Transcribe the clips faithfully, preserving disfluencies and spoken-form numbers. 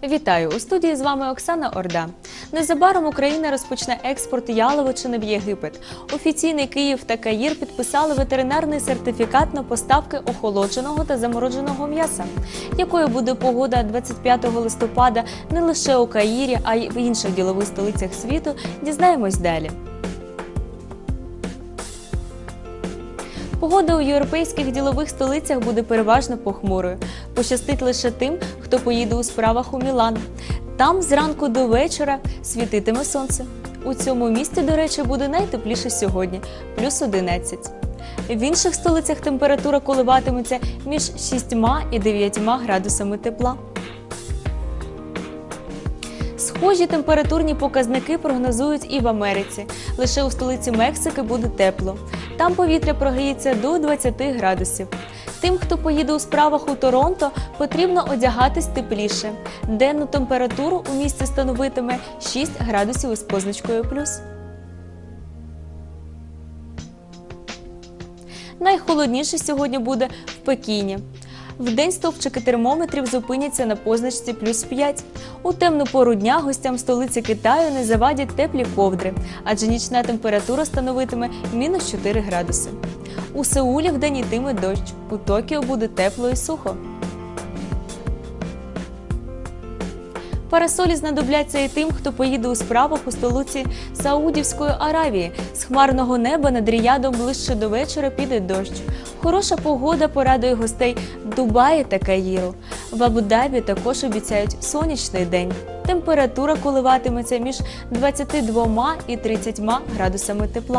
Вітаю! У студії з вами Оксана Орда. Незабаром Україна розпочне експорт яловичини в Єгипет. Офіційний Київ та Каїр підписали ветеринарний сертифікат на поставки охолодженого та замороженого м'яса. Якою буде погода двадцять п'ятого листопада не лише у Каїрі, а й в інших ділових столицях світу, дізнаємось далі. Погода у європейських ділових столицях буде переважно похмурою. Пощастить лише тим, хто поїде у справах у Мілан. Там зранку до вечора світитиме сонце. У цьому місті, до речі, буде найтепліше сьогодні – плюс одинадцять. В інших столицях температура коливатиметься між шістьма і дев'ятьма градусами тепла. Схожі температурні показники прогнозують і в Америці. Лише у столиці Мексики буде тепло. Там повітря прогріється до двадцяти градусів. Тим, хто поїде у справах у Торонто, потрібно одягатись тепліше. Денну температуру у місті становитиме шість градусів із позначкою плюс. Найхолодніше сьогодні буде в Пекіні. Вдень стовпчики термометрів зупиняться на позначці плюс п'ять. У темну пору дня гостям столиці Китаю не завадять теплі ковдри, адже нічна температура становитиме мінус чотири градуси. У Сеулі вдень йтиме дощ, у Токіо буде тепло і сухо. Парасолі знадобляться і тим, хто поїде у справах у столиці Саудівської Аравії. З хмарного неба над Ріядом ближче до вечора піде дощ. Хороша погода порадує гостей Дубаї та Каїру. В Абу-Дабі також обіцяють сонячний день. Температура коливатиметься між двадцятьма двома і тридцятьма градусами тепла.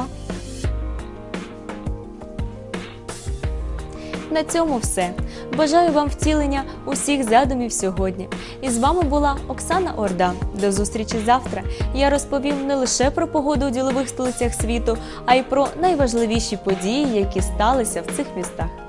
На цьому все. Бажаю вам втілення усіх задумів сьогодні. І з вами була Оксана Орда. До зустрічі завтра. Я розповім не лише про погоду у ділових столицях світу, а й про найважливіші події, які сталися в цих містах.